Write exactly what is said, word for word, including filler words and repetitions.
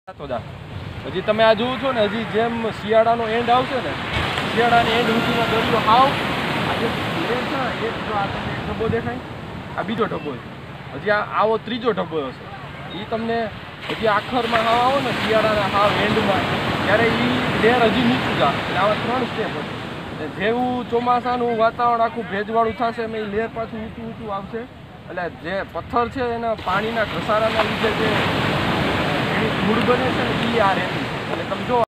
હજી તમે આ જોવો છો ને, હજી જેમ શિયાળાનો એન્ડ આવશે ને, શિયાળાની એન્ડ સુધીમાં દરિયો હાવ આ જે લેર છે ને, એક જો આ તમને એક ઢબ્બો દેખાય, આ બીજો ઢબ્બો છે, હજી આ આવો ત્રીજો ઢબ્બો હશે. એ તમને હજી આખરમાં હાવ આવો ને શિયાળાના હાવ એન્ડમાં, ત્યારે એ લેર હજી નીચું જ આવે. એટલે આવા ત્રણ સ્ટેપ હશે. જેવું ચોમાસાનું વાતાવરણ આખું ભેજવાળું થશે એમ એ લેર પાછું ઊંચું ઊંચું આવશે. એટલે જે પથ્થર છે એના પાણીના ઘસારાના લીધે જે ધૂળ બને છે ને એ આ રહેતી. એટલે તમે જો